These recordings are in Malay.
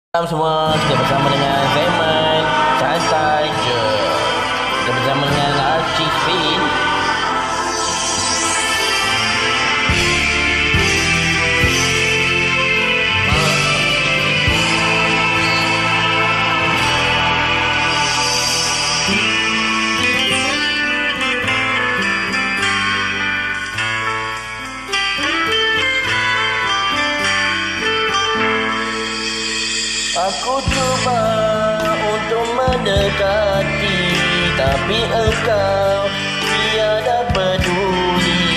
Salam semua, kita bersama dengan Zaman Santai Je. Kita bersama dengan Archie Speed. Aku cuba untuk mendekati, tapi engkau tiada peduli.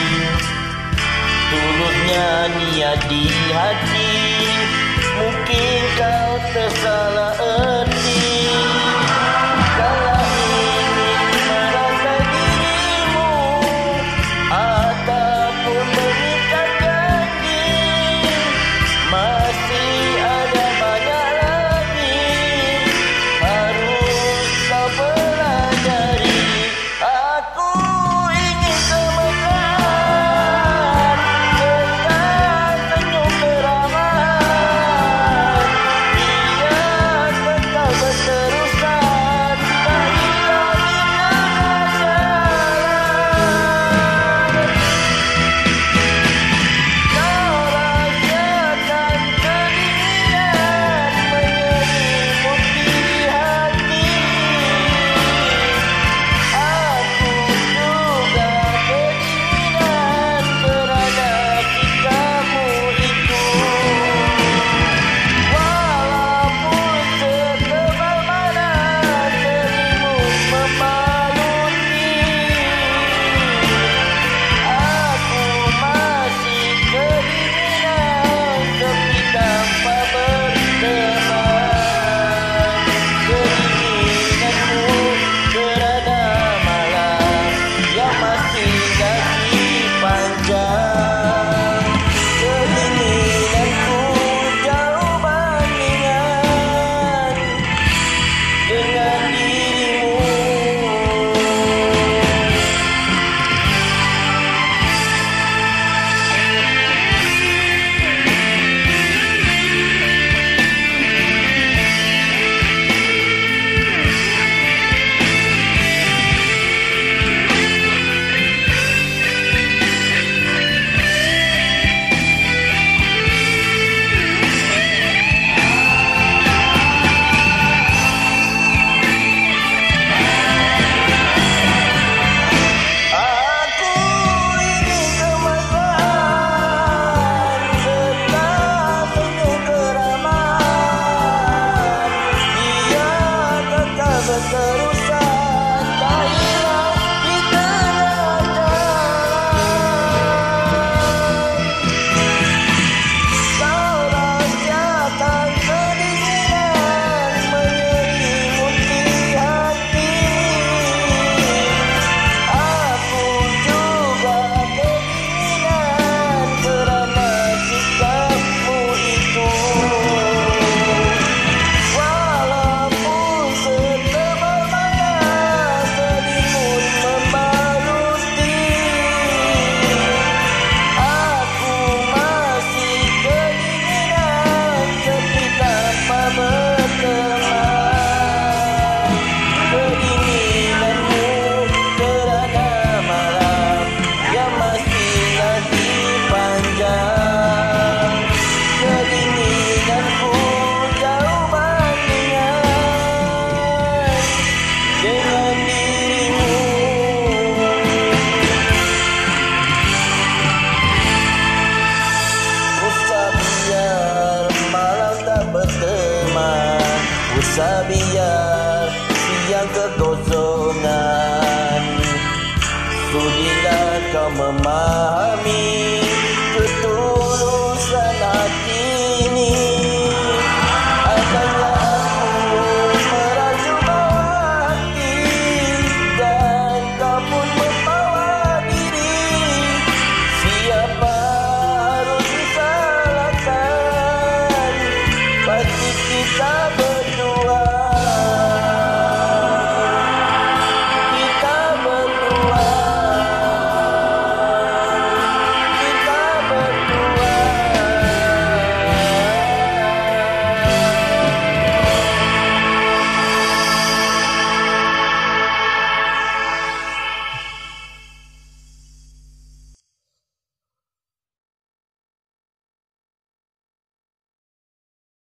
Tulutnya niat di hati, mungkin kau tersalah erti. Kalau ingin merasa dirimu, ataupun mengikat janji, masih ada usah biar siang kekosongan. Sudilah kau memahami ketulusan hati ini. Agaknya aku meraju bawa hati, dan kau pun membawa diri. Siapa harus disalahkan? Pasti kita